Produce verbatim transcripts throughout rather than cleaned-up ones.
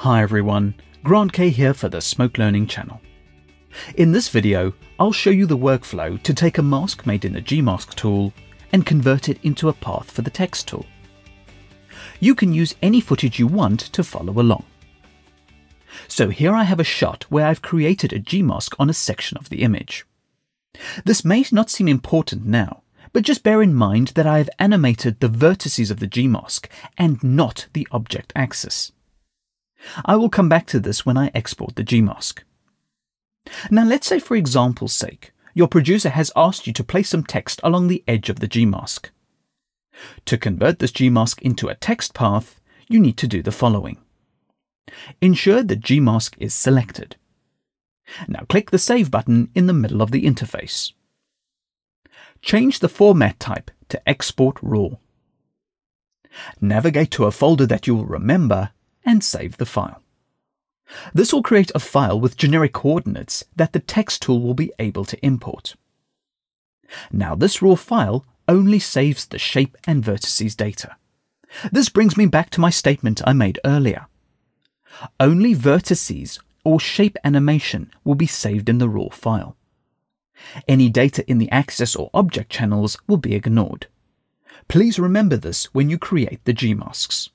Hi everyone, Grant K here for the Smoke Learning channel. In this video, I'll show you the workflow to take a mask made in the Gmask tool and convert it into a path for the text tool. You can use any footage you want to follow along. So here I have a shot where I've created a Gmask on a section of the image. This may not seem important now, but just bear in mind that I have animated the vertices of the Gmask and not the object axis. I will come back to this when I export the Gmask. Now let's say, for example's sake, your producer has asked you to place some text along the edge of the Gmask. To convert this Gmask into a text path, you need to do the following. Ensure the Gmask is selected. Now click the Save button in the middle of the interface. Change the format type to Export Raw. Navigate to a folder that you will remember and save the file. This will create a file with generic coordinates that the text tool will be able to import. Now this raw file only saves the shape and vertices data. This brings me back to my statement I made earlier. Only vertices or shape animation will be saved in the raw file. Any data in the axis or object channels will be ignored. Please remember this when you create the Gmasks.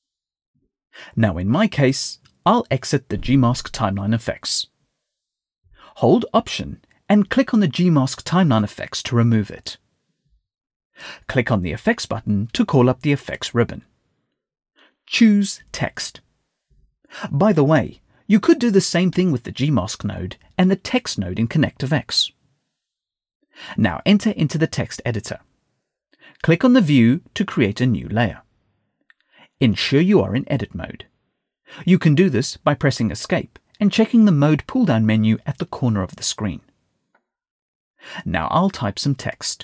Now in my case, I'll exit the Gmask timeline effects. Hold Option and click on the Gmask timeline effects to remove it. Click on the Effects button to call up the Effects ribbon. Choose Text. By the way, you could do the same thing with the Gmask node and the Text node in ConnectFX. Now enter into the text editor. Click on the view to create a new layer. Ensure you are in edit mode. You can do this by pressing Escape and checking the Mode pull-down menu at the corner of the screen. Now I'll type some text.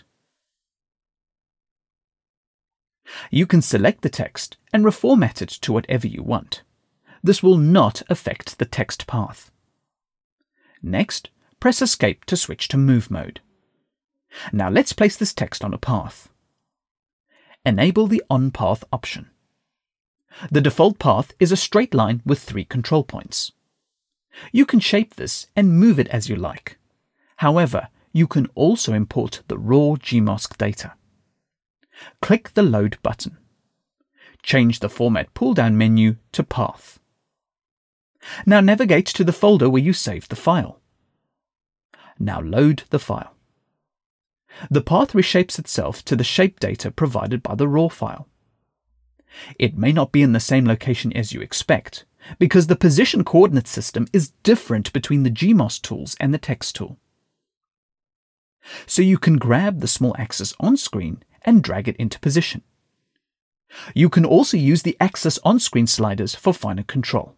You can select the text and reformat it to whatever you want. This will not affect the text path. Next, press Escape to switch to Move mode. Now let's place this text on a path. Enable the On Path option. The default path is a straight line with three control points. You can shape this and move it as you like. However, you can also import the raw Gmask data. Click the Load button. Change the Format pull-down menu to Path. Now navigate to the folder where you saved the file. Now load the file. The path reshapes itself to the shape data provided by the raw file. It may not be in the same location as you expect, because the position coordinate system is different between the Gmask tools and the text tool. So you can grab the small axis on screen and drag it into position. You can also use the axis on screen sliders for finer control.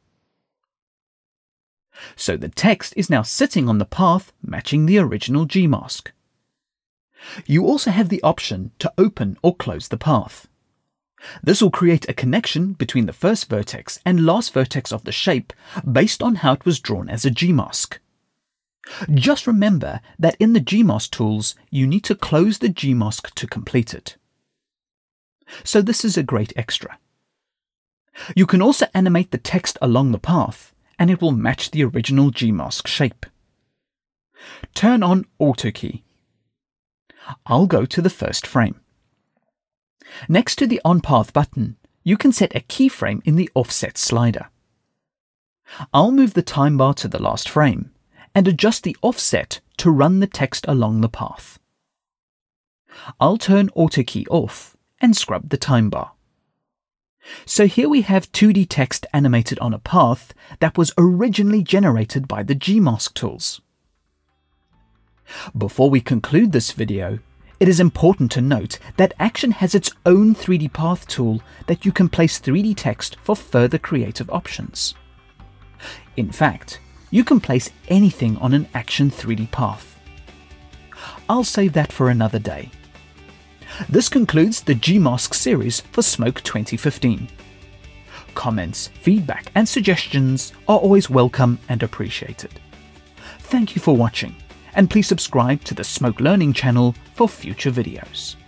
So the text is now sitting on the path matching the original Gmask. You also have the option to open or close the path. This will create a connection between the first vertex and last vertex of the shape based on how it was drawn as a Gmask. Just remember that in the Gmask tools, you need to close the Gmask to complete it. So this is a great extra. You can also animate the text along the path, and it will match the original Gmask shape. Turn on Auto Key. I'll go to the first frame. Next to the On Path button, you can set a keyframe in the Offset slider. I'll move the time bar to the last frame and adjust the offset to run the text along the path. I'll turn Auto Key off and scrub the time bar. So here we have two D text animated on a path that was originally generated by the Gmask tools. Before we conclude this video, it is important to note that Action has its own three D path tool that you can place three D text for further creative options. In fact, you can place anything on an Action three D path. I'll save that for another day. This concludes the Gmask series for Smoke twenty fifteen. Comments, feedback and suggestions are always welcome and appreciated. Thank you for watching, and please subscribe to the Smoke Learning channel for future videos.